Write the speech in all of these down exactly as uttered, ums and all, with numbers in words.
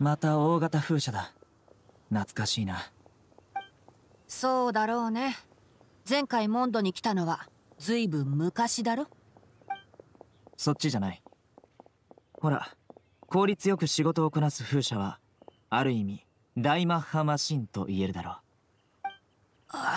また大型風車だ。懐かしいな。 そうだろうね。前回モンドに来たのはずいぶん昔だろ。 そっちじゃない。ほら、効率よく仕事をこなす風車はある意味大マッハマシンと言えるだろう。 あ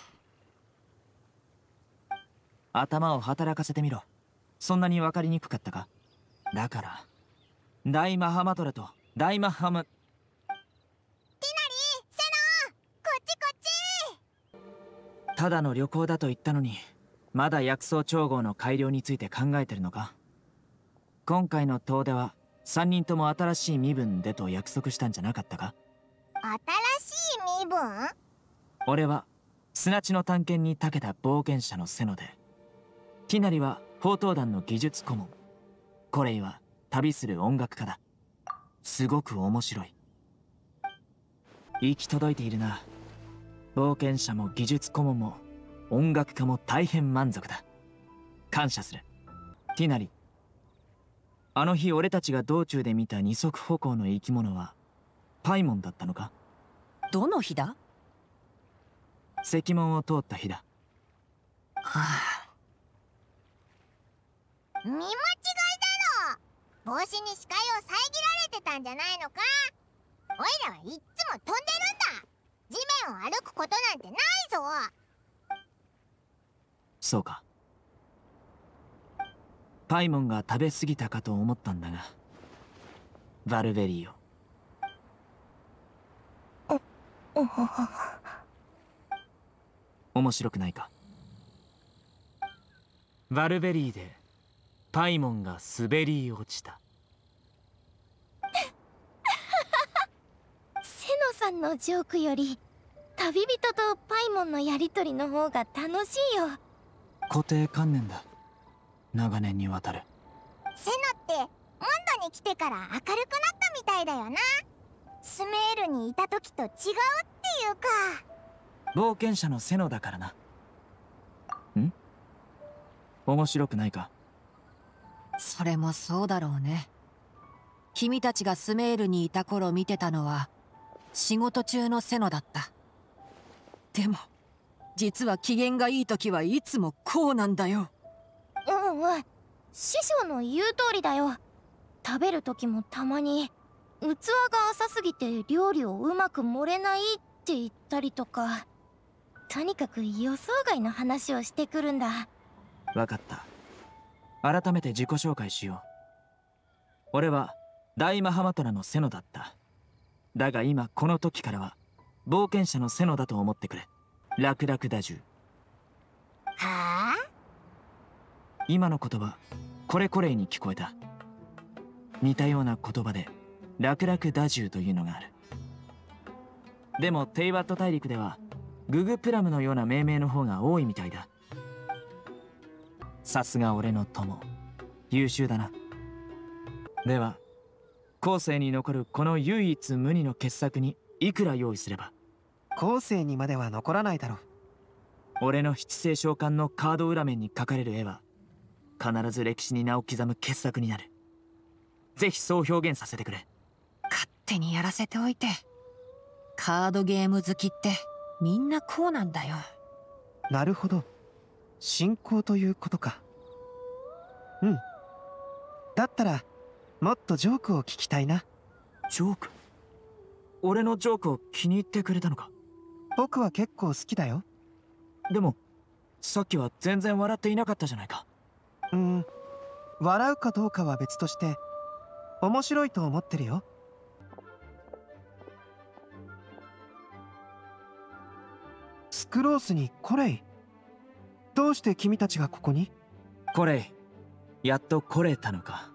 あ、頭を働かせてみろ。そんなに分かりにくかったか。だから大マハマトラと大マハマ。ティナリー、 セノ、こっちこっち。 ただの旅行だと言ったのに、まだ薬草調合の改良について考えてるのか。今回の遠出はさんにんとも新しい身分でと約束したんじゃなかったか。 新しい身分？ 俺は砂地の探検に長けた冒険者のセノで、ティナリは宝刀団の技術顧問、コレイは旅する音楽家だ。すごく面白い。行き届いているな。冒険者も技術顧問も音楽家も大変満足だ。感謝する。ティナリ、あの日俺たちが道中で見た二足歩行の生き物はパイモンだったのか。 どの日だ？ 石門を通った日だ。 はあ、 見間違いだろ。帽子に視界を遮られてたんじゃないのか。おいらはいっつも飛んでるんだ。地面を歩くことなんてないぞ。 そうか。パイモンが食べ過ぎたかと思ったんだが、バルベリーを。面白くないか。バルベリーでパイモンが滑り落ちた。 セノさんのジョークより旅人とパイモンのやりとりの方が楽しいよ。 固定観念だ。長年にわたる。 セノってモンドに来てから明るくなったみたいだよな。スメールにいた時と違うっていうか。 冒険者のセノだからな。ん？面白くないか。 それもそうだろうね。君たちがスメールにいた頃見てたのは仕事中のセノだった。でも実は機嫌がいい時はいつもこうなんだよ。 うんうん、師匠の言う通りだよ。食べる時もたまに器が浅すぎて料理をうまく盛れないって言ったりとか、とにかく予想外の話をしてくるんだ。 わかった。改めて自己紹介しよう。俺は大マハマトラのセノだった。だが今この時からは冒険者のセノだと思ってくれ。ラクラクダジュ。 はあ？ 今の言葉これこれに聞こえた。似たような言葉でラクラクダジュというのがある。でもテイワット大陸ではググプラムのような命名の方が多いみたいだ。さすが俺の友、優秀だな。では後世に残るこの唯一無二の傑作にいくら用意すれば。 後世にまでは残らないだろう。 俺の七星召喚のカード裏面に描かれる絵は必ず歴史に名を刻む傑作になる。ぜひそう表現させてくれ。 勝手にやらせておいて。カードゲーム好きってみんなこうなんだよ。 なるほど、信仰ということか。うん、だったらもっとジョークを聞きたいな。 ジョーク？俺のジョークを気に入ってくれたのか。 僕は結構好きだよ。 でもさっきは全然笑っていなかったじゃないか。 うーん、笑うかどうかは別として面白いと思ってるよ。スクロースにコレイ、どうして君たちがここに？ コレイ、やっと来れたのか。は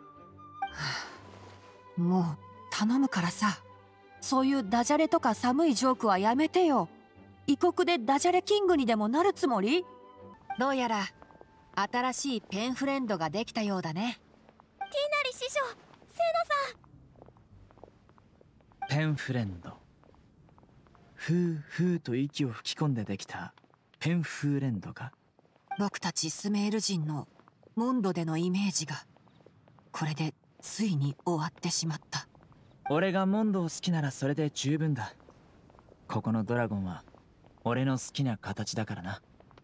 あ、もう頼むからさ、そういうダジャレとか寒いジョークはやめてよ。異国でダジャレキングにでもなるつもり？どうやら新しいペンフレンドができたようだね。 ティナリ師匠、セノさん。ペンフレンド。ふうふうと息を吹き込んでできたペンフーレンドか。 僕たちスメール人のモンドでのイメージがこれでついに終わってしまった。 俺がモンドを好きならそれで十分だ。ここのドラゴンは俺の好きな形だからな。